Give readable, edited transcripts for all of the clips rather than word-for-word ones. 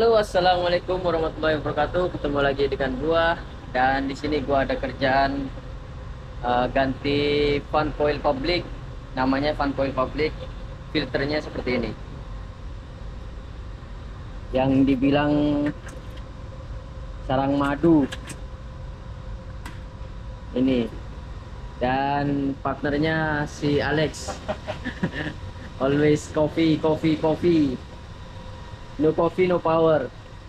Halo, assalamualaikum warahmatullahi wabarakatuh. Ketemu lagi dengan gua dan di sini gua ada kerjaan ganti fan coil public. Namanya fan coil public. Filternya seperti ini. Yang dibilang sarang madu ini dan partnernya si Alex. Always coffee, coffee, coffee. No coffee, no power.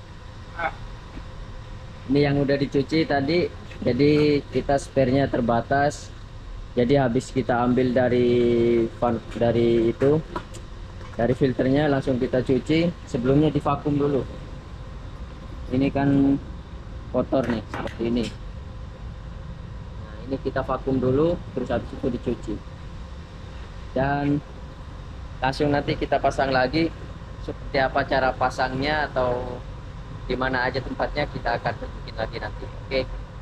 Ini yang udah dicuci tadi, jadi kita sparenya terbatas, jadi habis kita ambil dari filternya langsung kita cuci. Sebelumnya divakum dulu, ini kan kotor nih seperti ini. Nah, ini kita vakum dulu, terus habis itu dicuci dan langsung nanti kita pasang lagi. Seperti apa cara pasangnya atau di mana aja tempatnya kita akan tunjukin lagi nanti. Oke.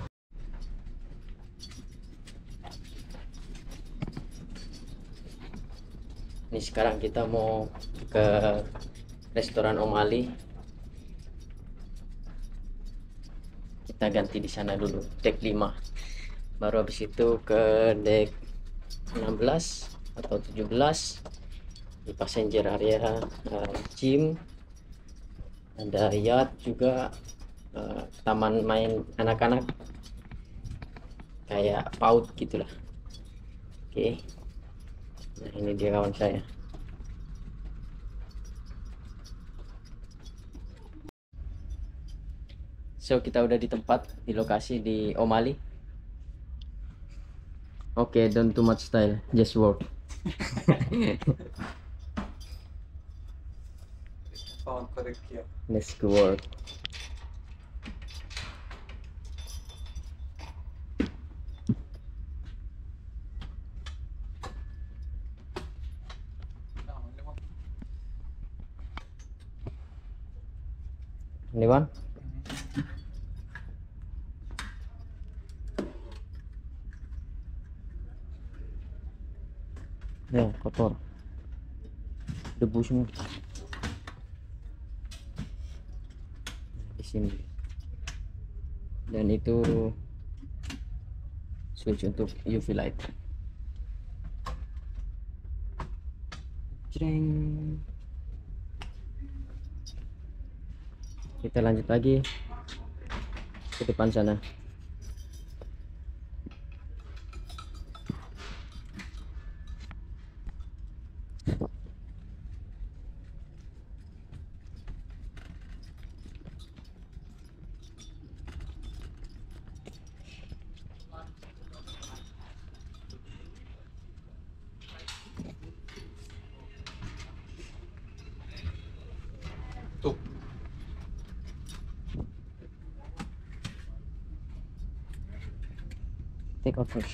Ini sekarang kita mau ke restoran Om Ali. Kita ganti di sana dulu, deck 5. Baru habis itu ke deck 16 atau 17 di passenger area, gym, ada yacht juga, taman main anak-anak kayak PAUD gitulah. Oke. Nah, ini dia kawan saya. So, kita udah di tempat, di lokasi di Om Ali. Oke, don't too much style, just work. Let's go work. Ini one. Ya, kotor. Debu semua. Di sini. Dan itu switch untuk UV light. Jreng. Kita lanjut lagi ke depan sana. Tuh. Take out first.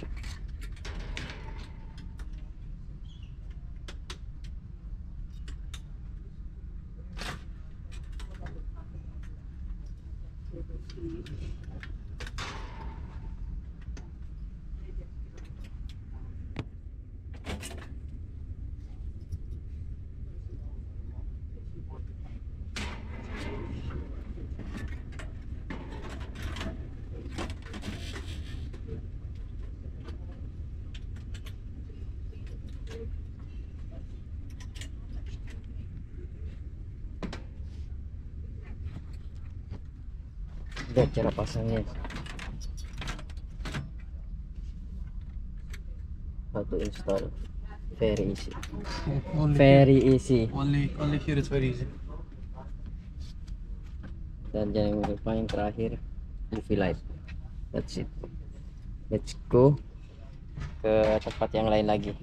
Lihat cara pasangnya. How to install? Very easy. Very easy. Only here it's very easy. Dan jangan lupa yang terakhir, UV light. That's it. Let's go ke tempat yang lain lagi.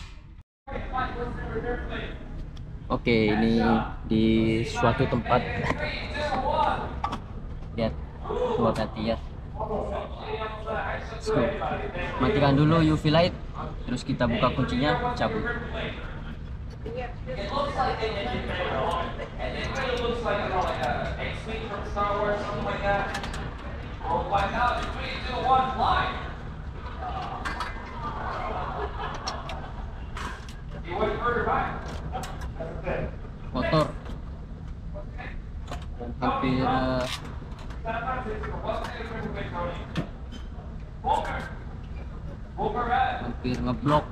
Oke, ini di suatu tempat. Lihat, gua ganti ya. Let's go. Matikan dulu UV light, terus kita buka kuncinya, cabut. Kotor. hampir ngeblok.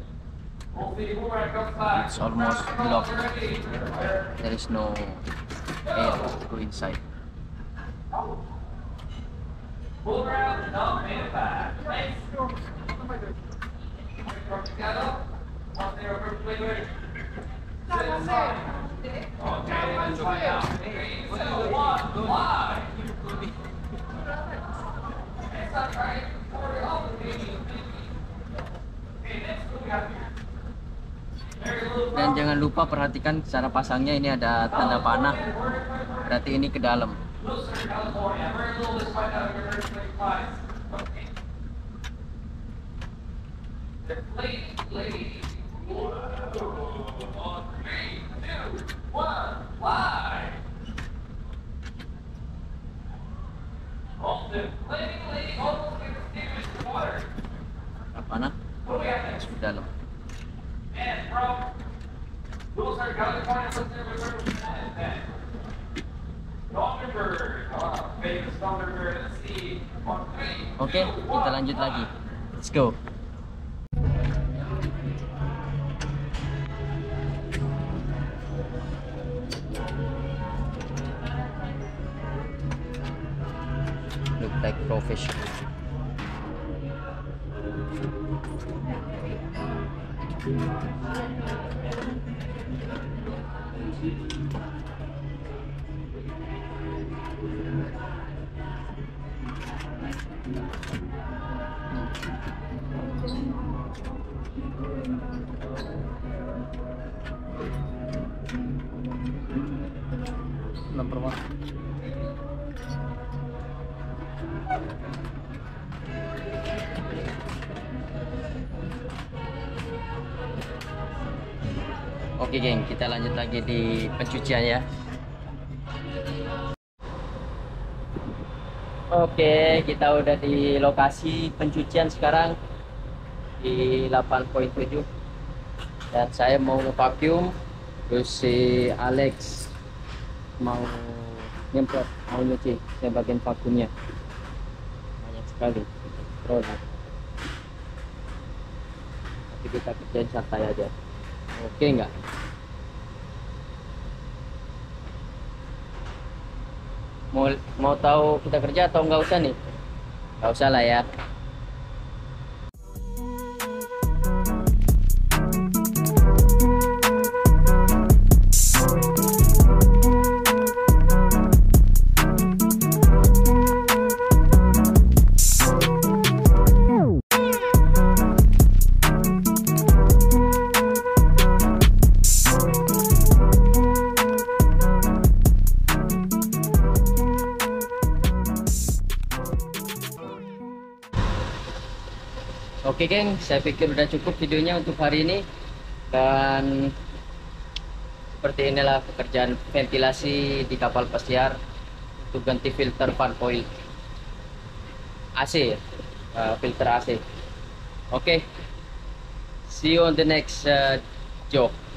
It's almost blocked. There is no air to go inside. Dan jangan lupa perhatikan cara pasangnya, ini ada tanda panah, berarti ini ke dalam. Panah masuk ke dalam. Oke, kita lanjut lagi. Let's go. Look like professional. Number one. Oke geng, kita lanjut lagi di pencucian ya. Oke, kita udah di lokasi pencucian sekarang di 8.7 dan saya mau nge-vacuum, terus si Alex mau nyemprot, mau nyuci saya bagian vakumnya. Banyak sekali produk, tapi kita kerjain santai aja. Oke nggak? Mau tahu kita kerja atau nggak usah nih? Nggak usah lah ya. Oke geng, saya pikir udah cukup videonya untuk hari ini. Dan seperti inilah pekerjaan ventilasi di kapal pesiar untuk ganti filter fan coil AC, filter AC. Oke, see you on the next job.